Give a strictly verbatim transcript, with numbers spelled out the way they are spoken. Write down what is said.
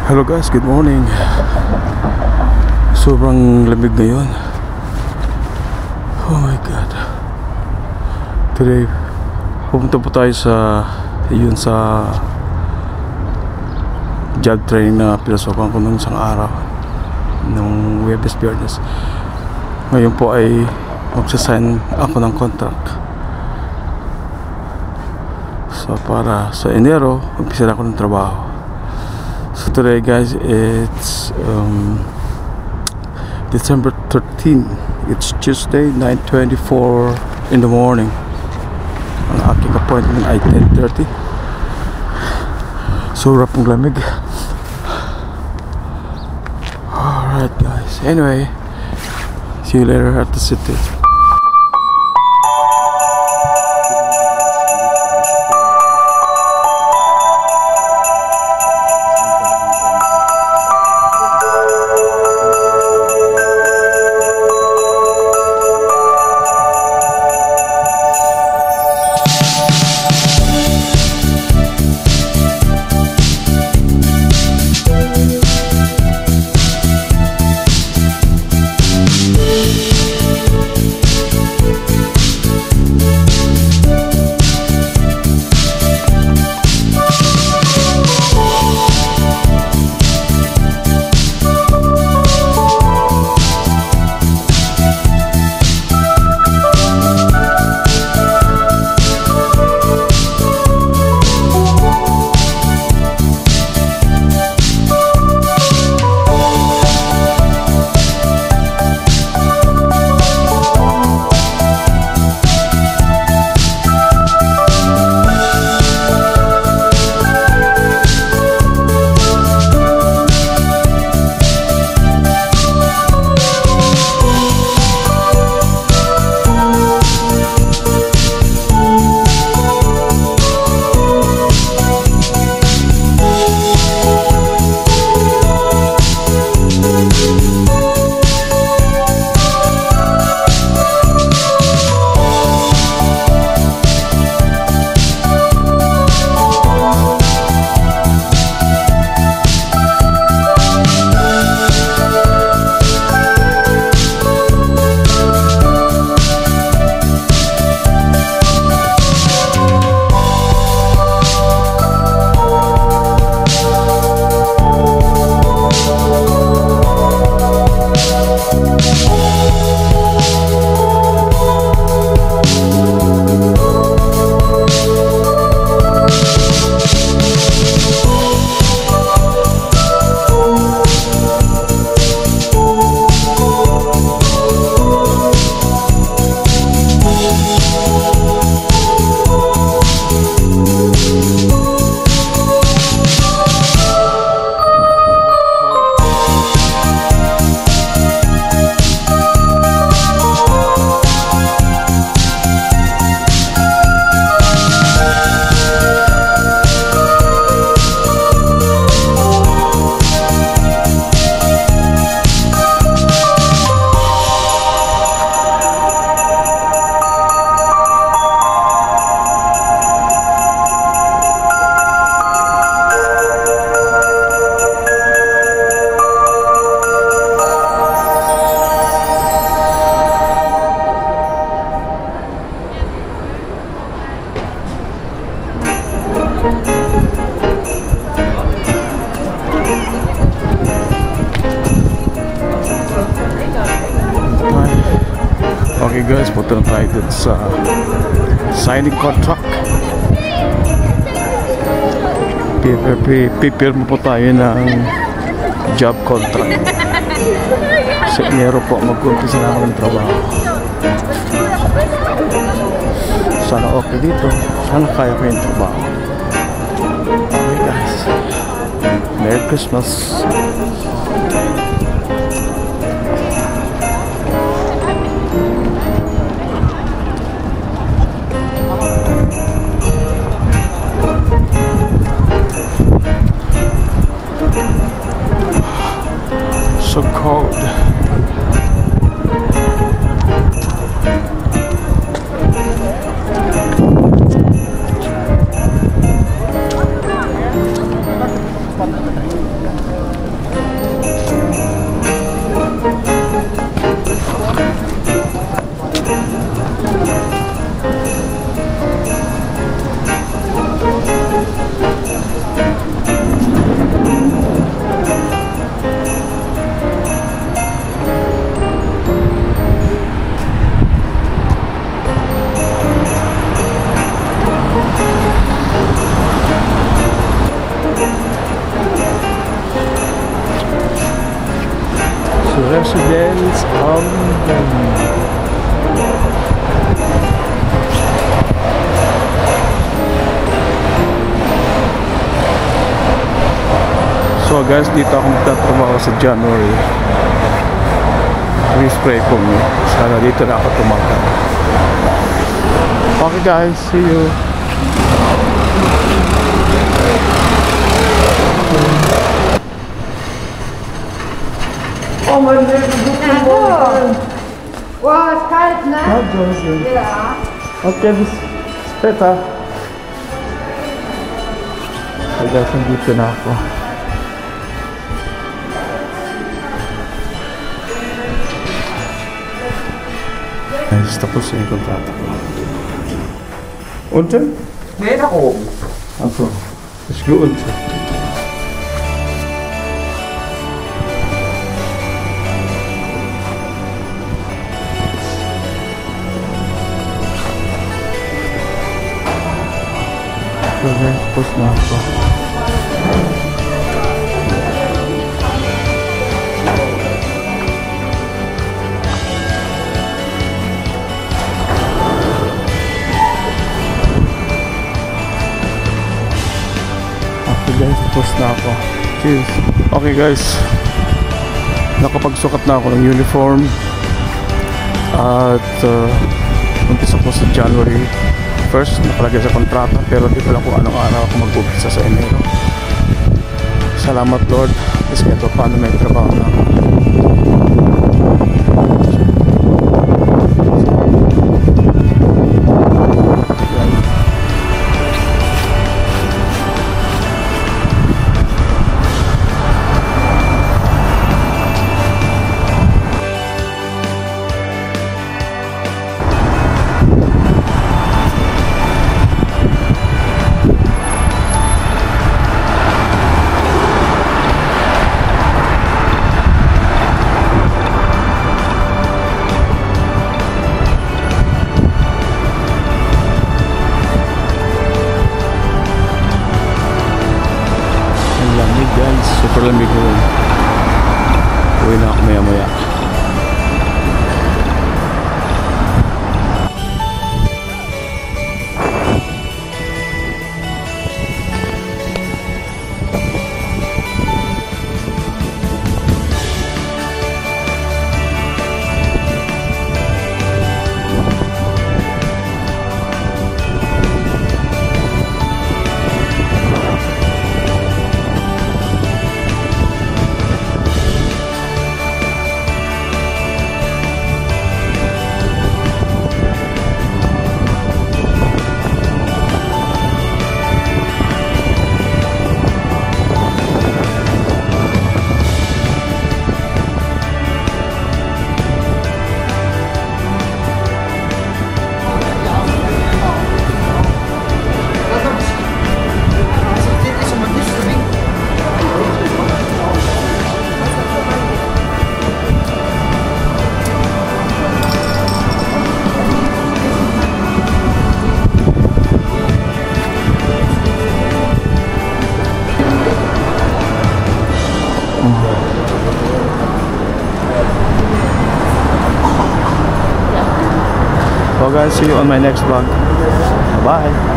Hello guys, good morning. Sobrang lamig ngayon. Oh my god. Today pupunta po tayo sa yun sa job training na pinasokan ko nung isang araw nung Webes Biyernes. Ngayon po ay magsasign ako ng contract. So para sa Enero umpisa ako ng trabaho. So today guys, it's um, December thirteenth. It's Tuesday, nine twenty-four in the morning. Ang aking appointment ay ten thirty. So rapong lamig. Alright guys, anyway, see you later at the city. Okay guys, punta na tayo dito sa signing contract. Pipirma po tayo ng job contract. Sa Enero po mag-umpisa na ako ng trabaho. Sana okay dito. Sana kaya ko yung trabaho. Okay guys, Merry Christmas. So cold. Residence of So guys, dito ako magtatrabaho sa January. Please pray for me. Sana dito na ako tumagal. Okay guys, see you. Oh mein Gott, Nako. Wow, ist kalt, ne? Ja. Okay, bis später. So guys, nandito na ako. Guys, tapos na yung kontrata ko. Unten? Nee, nach oben. Achso, ich gehe unten. Okay, tapos na ako. Okay guys, tapos na ako. Cheers. Okay guys, nakapagsukat na ako ng uniform at uh, umpisa ko sa January first, nakalagay sa kontrata, pero di ko lang kung anong araw ako mag-umpisa sa Enero. Salamat Lord, kasi ito paano may trabaho na ako. Guys, super lamig ko rin. Uwi na ako maya maya. So guys, see you on my next vlog. Bye.